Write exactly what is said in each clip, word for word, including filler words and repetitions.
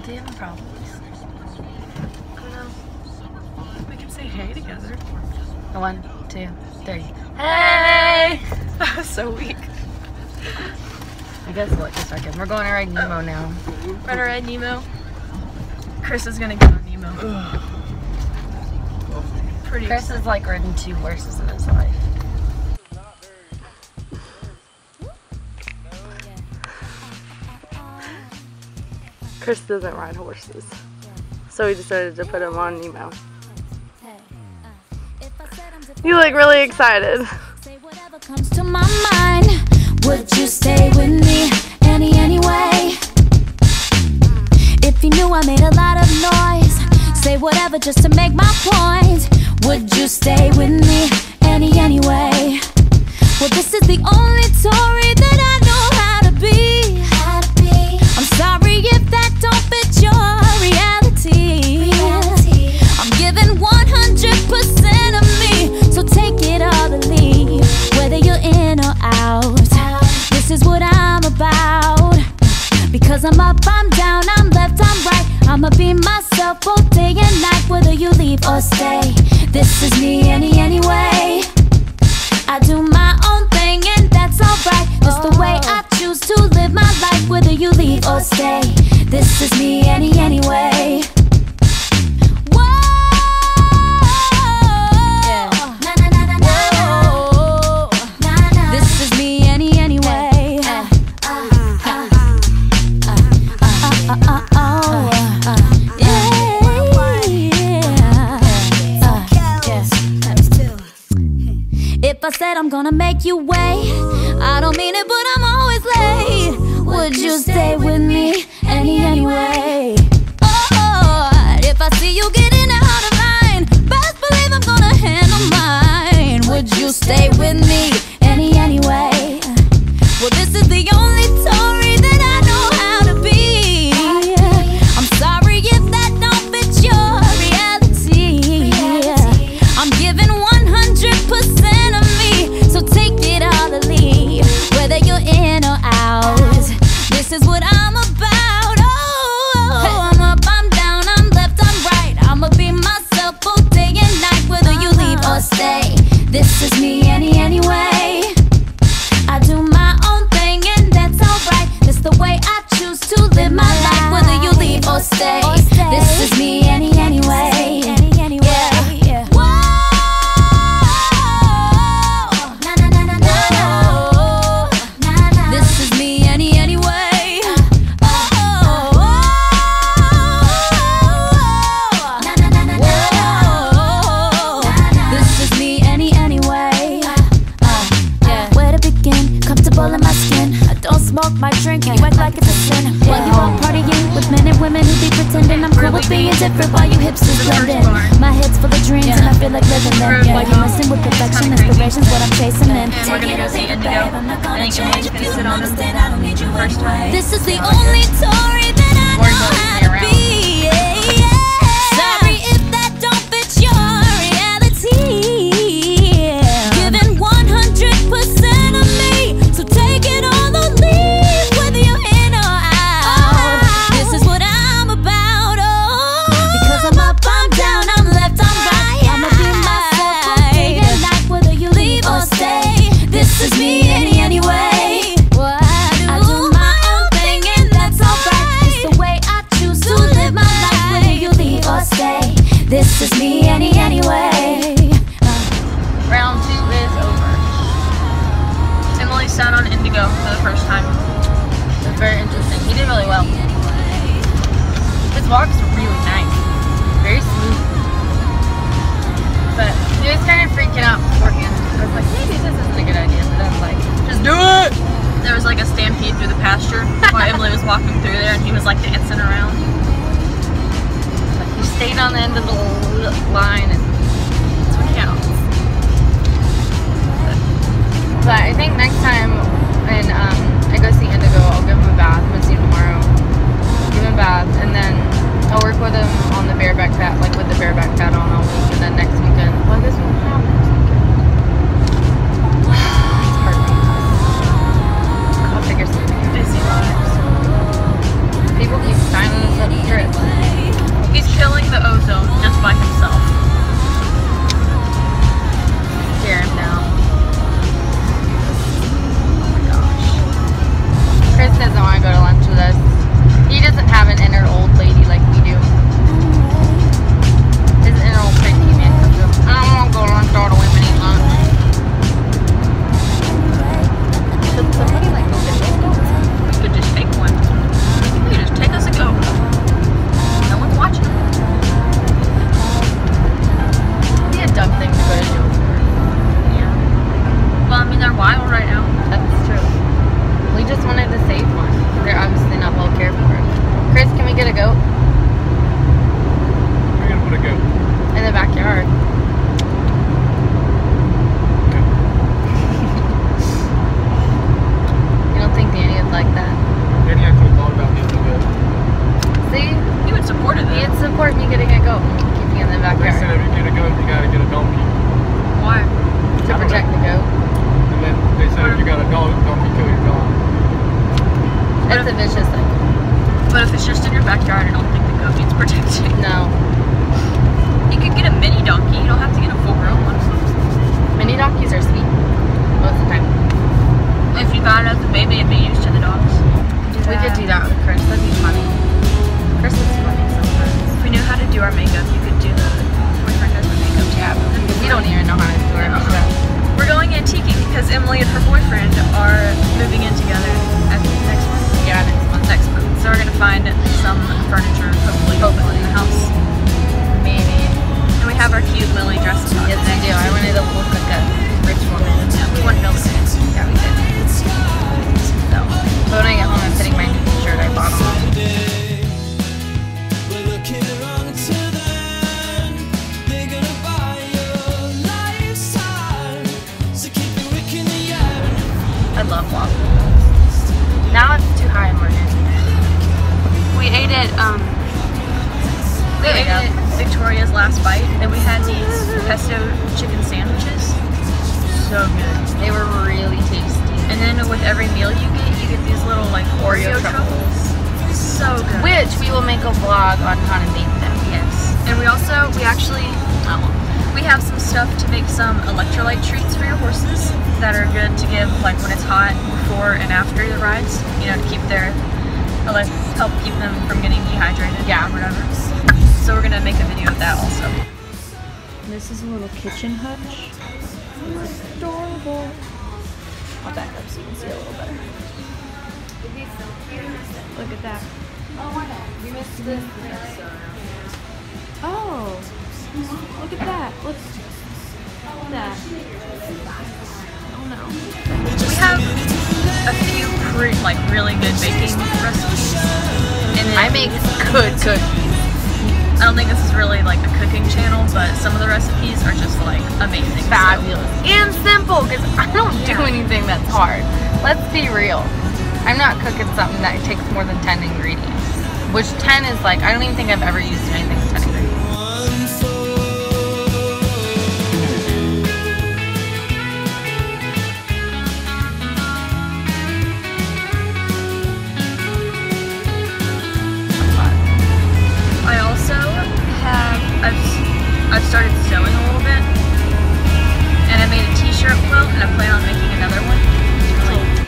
Do you have a problem? I don't know. We can say hey together. One, two, three. Hey! That was so weak. I guess what, just a second. We're going to ride Nemo now. We're going to ride Nemo. Chris is going to get on Nemo. Pretty Chris excited. Has like ridden two horses in his life. Chris doesn't ride horses, so we decided to put him on Nemo. You look really excited. Say whatever comes to my mind. Would you stay with me any anyway? If you knew I made a lot of noise, say whatever just to make my point. Would you stay with me any anyway? Well, this is the only Tory that I know how to be. How to be. I'm sorry if that don't fit your reality. reality. I'm giving one hundred percent of me, so take it all or leave, whether you're in or out. This is what I'm about. Because I'm up, I'm down, I'm left, I'm right. I'ma be myself both day and night, whether you leave or stay. This is me any anyway. I do my own thing and that's alright. Just the way I choose to live my life, whether you leave or stay. This is me any anyway. If I said I'm gonna make you wait, I don't mean it, but I'm always late. Would you stay with me any anyway? Oh, if I see you getting out of line, best believe I'm gonna handle mine. Would you stay with me any anyway? Well, this is the only Tory that I know how to be. I'm sorry if that don't fit your reality. I'm giving one hundred percent of me, so take it all or leave, whether you're in or out. This is what I'm about. Oh, I'm up, I'm down, I'm left, I'm right. I'ma be myself both day and night, whether you leave or stay. This is me any anyway. I do my own thing and that's alright. This the way I choose to live my life, whether you leave or stay. This is me any anyway. Yeah. This is me any anyway. This is me any anyway. Where to begin? Comfortable in my skin. I don't smoke my drink, you act like it's a sin. While you all partying with men and women who be pretending I'm cool with being different, while you hipsters blend in. My head's full of dreams and I feel like living them. While you messing with perfection, inspiration's what I'm chasing in. We're gonna go see Indigo, and then you can sit on the first one. This is the only Tory that I know how to be. Sorry if that don't fit your reality. Giving one hundred percent of me, so take it all or leave, whether you're in or out. This is what I'm about. Oh, because I'm up, I'm down, I'm left, I'm right. I'ma be myself both day and night, whether you leave or stay. This is me any anyway. I do my own thing and that's alright. It's the way I choose to live my life, whether you leave or stay. This is me any anyway. Round two is over. Emily sat on Indigo for the first time. It was very interesting. He did really well. His walks were really nice. Very smooth. But he was kind of freaking out beforehand. I was like, maybe this isn't a good idea. But I was like, just do it! There was like a stampede through the pasture while Emily was walking through there and he was like dancing around. But he stayed on the end of the line and that's what counts. But I think next time when um, I go see Indigo, I'll give him a bath. I'm gonna see him tomorrow. Give him a bath, and then I'll work with him on the bareback pad, like with the bareback pad on all week, and then next weekend. Well, I guess we'll have next weekend. It's hard to I'll figure something out. Busy lives. People keep signing us up for it. goat We're gonna put a goat. in the backyard. You don't think Danny would like that? Danny actually thought about getting a goat. See? He would support it He'd though. support me getting a goat and keeping it in the They said backyard. if you get a goat, you gotta get a donkey. Why? To protect the goat. And then they said if you got a dog, donkey kill your dog. It's a vicious cycle. But if it's just in your backyard, I don't think the goat needs protecting. No. You could get a mini donkey. You don't have to get a full-grown one. Mini donkeys are sweet. Most of the time. If you got it as a baby, it'd be used to the dogs. We could do that with Chris. That'd be funny. Chris is funny sometimes. If we knew how to do our makeup, you could do the boyfriend does the makeup tab. We don't even know how to do it. We're going antiquing because Emily and her boyfriend are moving in together at next month. Yeah, next month. Next month. So we're gonna find some furniture, hopefully, hopefully in the house. Maybe. And we have our cute Lily dresses on. Yes, we do. I wanted to look like a rich woman. Yeah, we wanted to look fancy. Yeah, we did. So, but when I get home, I'm putting my new t-shirt I bought on. I love waffles. Now it's too high in Morgan. We ate at um we There we ate go. at Victoria's last bite and we had these pesto chicken sandwiches. So good. They were really tasty. And then with every meal you get, you get these little like Oreo, Oreo truffles. So good. Which we will make a vlog on how to make them. Yes. And we also we actually oh, we have some stuff to make some electrolyte treats for your horses that are good to give like when it's hot before and after the rides, you know, to keep their elect help keep them from getting dehydrated Yeah. or whatever. So we're gonna make a video of that also. This is a little kitchen hutch. It's adorable. I'll back up so you can see a little better. Look at that. You missed this. Oh, look at that. Look at that. Oh no. We have a few pre like really good baking recipes. And then I make good cookies. I don't think this is really like a cooking channel, but some of the recipes are just like amazing. So- Fabulous. And simple, because I don't do anything that's hard. Let's be real. I'm not cooking something that takes more than ten ingredients. Which ten is like, I don't even think I've ever used anything with ten ingredients. I also have, I've, I've started sewing a little bit, and I made a t-shirt quilt, and I plan on making another one. It's really,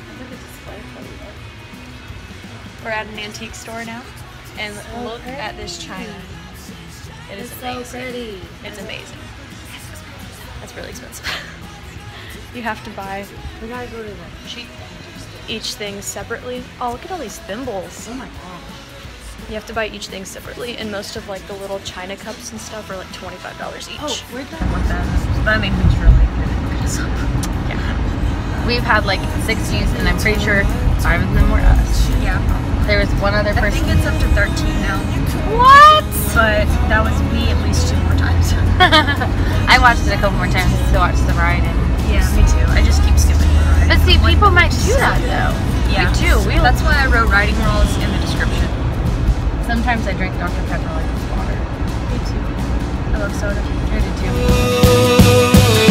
we're at an antique store now, and look at this china. It is amazing. so pretty. It's amazing. That's really expensive. You have to buy We gotta go to the cheap each thing separately. Oh, look at all these thimbles. Oh my gosh. You have to buy each thing separately, and most of like the little china cups and stuff are like twenty-five dollars each. Oh, where'd that I want that. But I mean, who's really good at looking this up? Yeah. We've had like six views, and I'm pretty sure five of them were us. Yeah. There was one other I person. think it's up to thirteen now. What? But that was me at least two more times. I watched it a couple more times to watch the ride. And Yeah, me too. I just keep skipping the ride. but see, Like, people might do so- that though. Yeah. We do. We That's why I wrote riding rules in the description. Sometimes I drink Doctor Pepper like it's water. Me too. I love soda. I do too.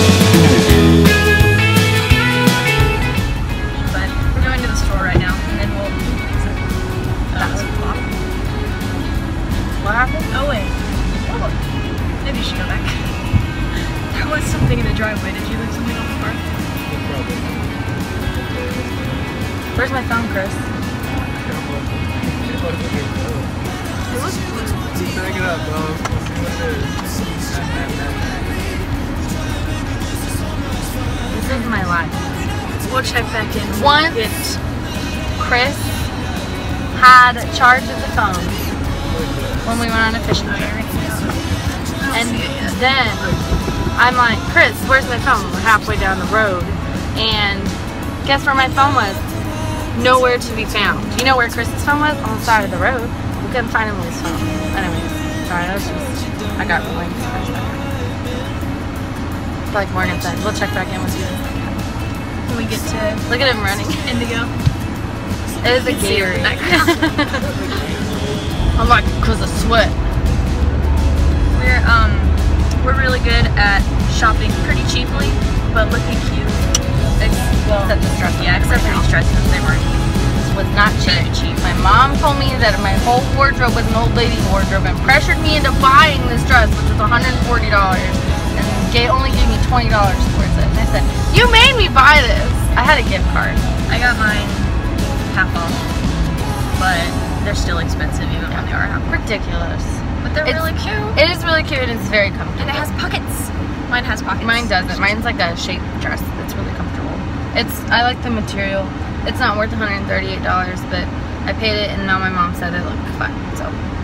But we're going to the store right now, and then we'll. That was fun. What happened? Oh wait. Oh, maybe you should go back. There was something in the driveway. Did you leave something on the car? Where's my phone, Chris? It was blue. Take it up, dog. Let's see what it is. This is my life. We'll check back in. Once Chris had charge of the phone when we went on a fishing trip. And then I'm like, Chris, where's my phone? We're halfway down the road. And guess where my phone was? Nowhere to be found. You know where Chris's phone was? On the side of the road. We couldn't find Emily's phone. Anyways, sorry, that was just, I got ruined for a second. Like Morgan said, we'll check back in with you in a second. When we get to Look at him running. Indigo. It is a Gatorade. I'm like, cause of sweat. We're um we're really good at shopping pretty cheaply, but looking cute. Ex- well, Except the dress. yeah, except for these dresses, they weren't. This was not cheap. cheap. My mom told me that my whole wardrobe was an old lady wardrobe and pressured me into buying this dress, which was one hundred forty dollars, and gave, only gave me twenty dollars towards it. And I said, "You made me buy this." I had a gift card. I got mine half off, but they're still expensive even when they are half off. Ridiculous. But they're It's- really cute, It is really cute and it's very comfortable. and it has pockets. Mine has pockets. Mine doesn't. Mine's like a shape dress. It's really comfortable. It's I like the material. It's not worth one hundred thirty-eight dollars, but I paid it and now my mom said it looked fun. So